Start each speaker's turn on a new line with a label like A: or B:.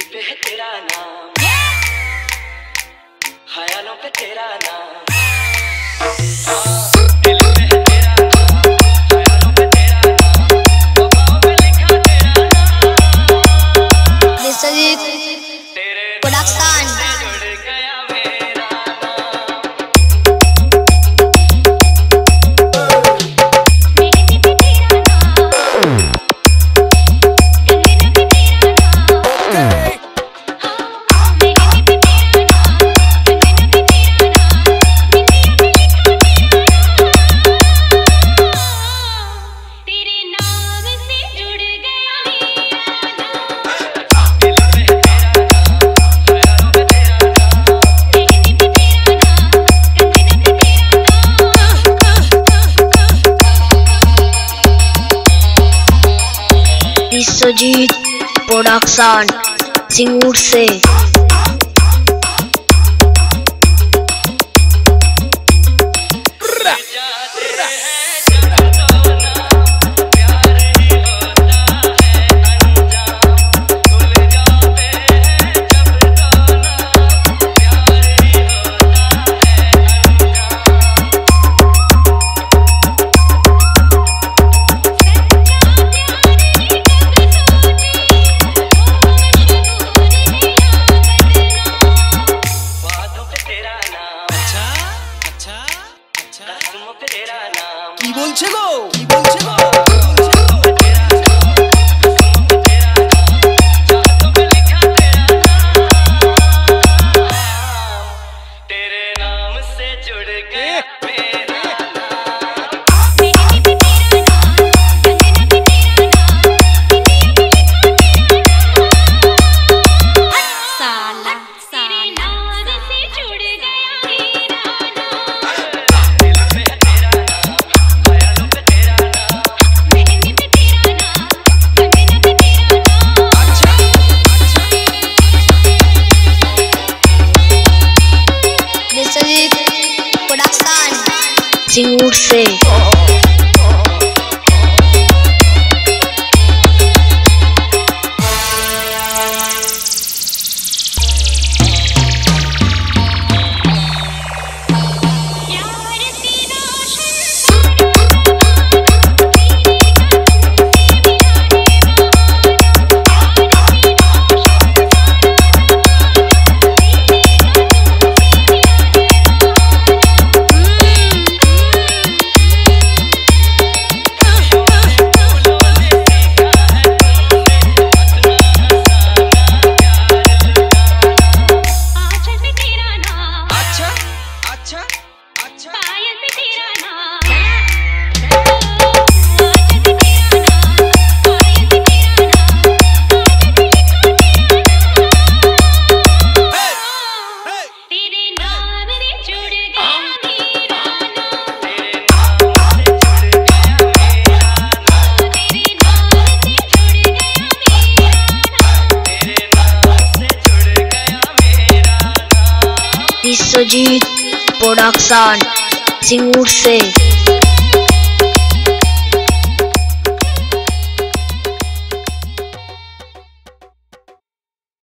A: पे है तेरा नाम, ख्यालों पे तेरा नाम। दिल पे है तेरा नाम, ख्यालों पे तेरा नाम, वफ़ाओं पे लिखा तेरा नाम।
B: विश्वजीत प्रोडक्शन
A: जुड़ गया मेरा
B: विश्वजीत प्रोडक्शन सिंगूर से।
A: কি বলছে গো, কি বলছে গো?
B: प्रोडक्शन सिंगूर से। विश्वजीत प्रोडक्शन सिंगूर से।